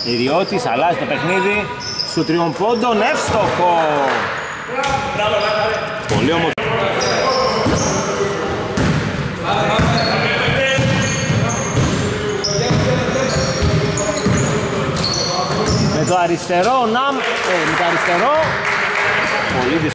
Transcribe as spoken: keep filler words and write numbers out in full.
Ιδιώτης αλλάζει το παιχνίδι σου τριών πόντων, εύστοχο! Πολύ όμορφο. Με το αριστερό, να, ε, με το αριστερό, πολύ δύσκολο.